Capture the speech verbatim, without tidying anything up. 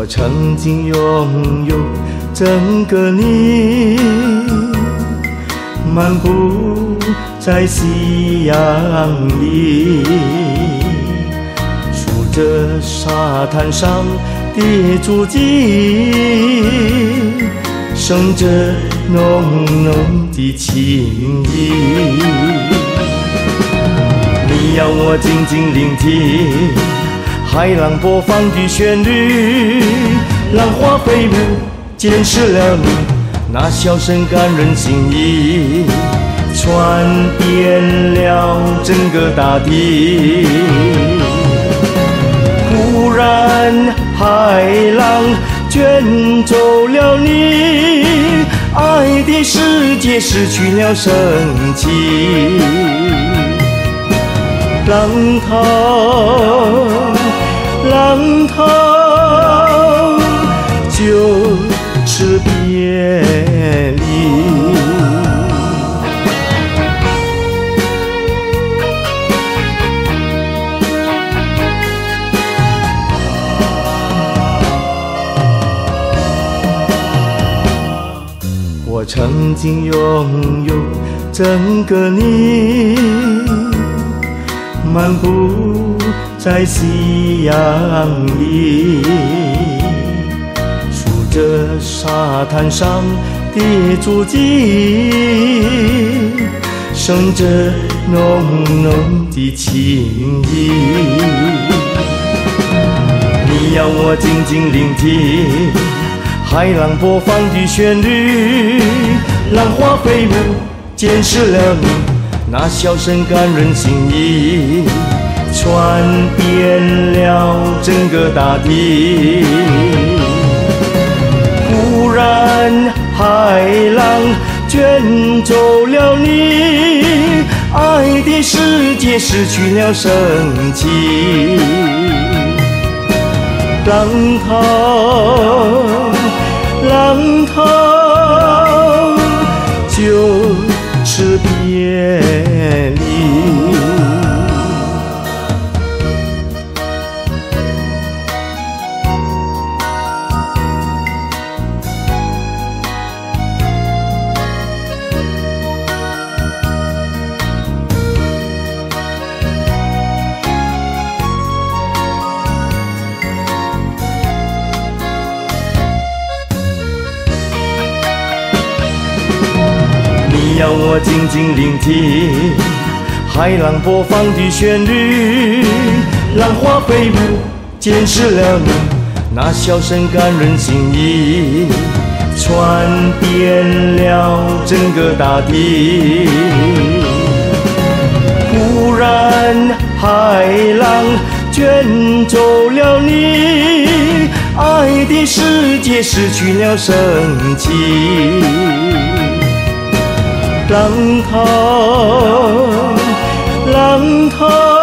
我曾经拥有整个你，漫步在夕阳里，数着沙滩上的足迹，生着浓浓的情意。你要我静静聆听海浪播放的旋律，浪花飞舞，溅湿了你那笑声感人心意，传遍了整个大地。忽然海浪卷走了你，爱的世界失去了生气。浪涛，浪涛，就是别离。我曾经拥有整个你，漫步在夕阳里，数着沙滩上的足迹，生着浓浓的情意。你要我静静聆听海浪播放的旋律，浪花飞舞，溅湿了你那笑声感人心意，传遍了整个大地。忽然海浪卷走了你，爱的世界失去了生气。浪涛，浪涛，就是别离。你要我静静聆听海浪播放的旋律，浪花飞舞，溅湿了你那笑声感人心意，传遍了整个大地。忽然海浪卷走了你，爱的世界失去了生气。浪涛，浪涛。